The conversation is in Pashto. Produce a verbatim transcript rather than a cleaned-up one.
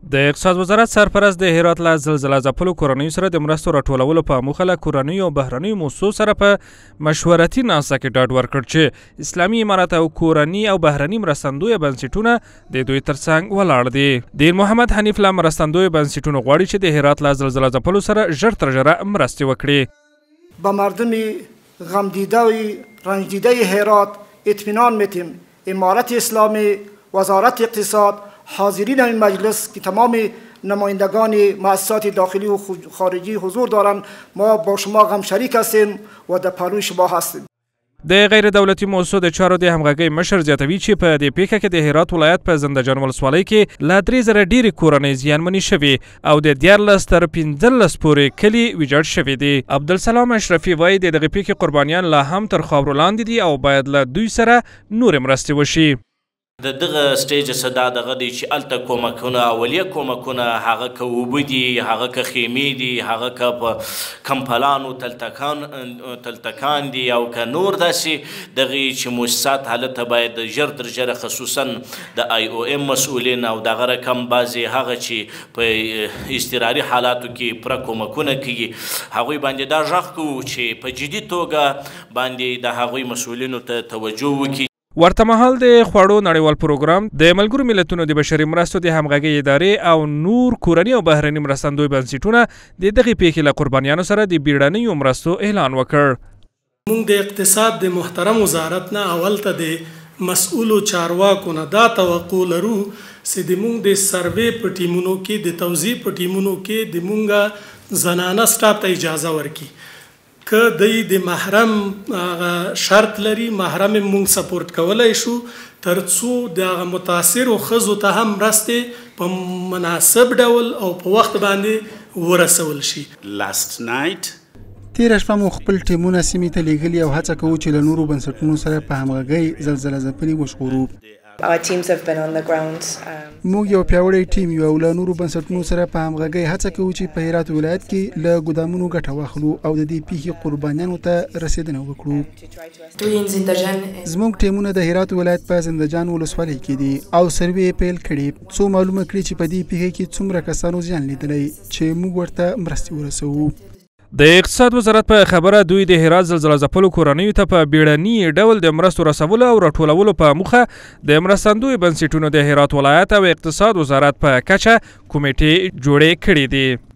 د اقتصاد وزارت سرپرست د هرات له زلزله ځپلو کورنیو سره د مرستو راټولولو په موخه له کورنیو او بهرنیو موسسو سره په مشورتي ناسته کې ډاډ ورکړ چې اسلامي امارات او کورني او بهرني مرستندویه بنسټونه د دوی ترڅنګ ولاړ دي. دیر محمد حنیف له مرستندویه بنسټونو غواړي چې د هرات له زلزله ځپلو سره ژر تر ژره مرستې وکړي. با مردم غمدیده و رنجیده هرات اطمینان میدیم. امارت اسلامی، وزارت اقتصاد، حاضرین این مجلس که تمام نمایندگان مؤسسات داخلی و خارجی حضور دارند، ما با شما غم شریک هستیم و در پهلوی شما هستیم. د غیر دولتي موسسو د چارو د همغږۍ مشر زیاتوي چې په دې پیښه کې د هرات ولایت په زندهجان ولسوالۍ کې له درې زره ډېرې کورنۍ زیانمنې شوې او د دیارلس تر پنځلس پورې کلي ویجاړ شوي دي. عبدالسلام اشرفي وایي د دغې پیښې قربانیان لا هم تر خاورو لاندې دي او باید له دوی سره نورې مرستې وشي. د دغه سټیج صدا دغه دی چې الته کومکونه اولیه کومکونه هغه که اوبه دي، هغه که خیمې دي، هغه که په کمپلانو تلتکان تلتکان دي او که نور داسې دغې چې مؤسسات هلته باید ژر تر ژره خصوصا د آی او ام مسؤلین او دغه رقم بعضې هغه چې په اضطراري حالاتو کې پوره کومکونه کوي هغوی باندې دا غږ کوو چې په جدي توګه باندې د هغوی مسؤلینو ته توجه وکړي. ورته مهال د خوړو نړیوال پروګرام د ملګرو ملتونو د بشري مرستو د همغږۍ ادارې او نور کورني او بهرني مرستندوی بنسټونه د دغې پیښې له قربانیانو سره د بیړنیو مرستو اعلان وکړ. موږ د اقتصاد د محترم وزارت نه اول ته د مسؤلو چارواکو نه دا توقع لرو چې د موږ د سروې په ټیمونو کې د توزیع په ټیمونو کې د موږ زنانه سټاف ته اجازه ورکړي که دی د محرم شرط لري محرم مونږ سپورټ کولی شو تر څو د متاثرو ښځو ته هم مرستې په مناسب ډول او په وخت باندې ورسول شي. لاست نایټ تېره شپه مو خپل ټیمونه سیمې ته لیږلي او هڅه کوو چې له نورو بنسټونو سره په همغږۍ زلزله ځپلي وژغورو. Our teams have been on the ground. موږ یو پیاوړی ټیم یو او له نورو بنسټونو سره په همغږۍ هڅه کوو چې په هرات ولایت کې له ګودامونو ګټه واخلو او د دې پیښې قربانیانو ته رسېدنه وکړو. زموږ ټیمونه د هرات ولایت په زندهجان ولسوالۍ کې دي او سروې پیل کړي څو معلومه کړي چې په دې پیښه کې څومره کسانو زیان لیدلی چې موږ ورته مرستې ورسوو. د اقتصاد وزارت په خبره دوی د هرات زلزله ځپلو کورنیو ته په بیړني ډول د مرستو رسولو او راټولولو په موخه د مرستندویو بنسټونو د هرات ولایت او اقتصاد وزارت په کچه کمیټې جوړې کړې دي.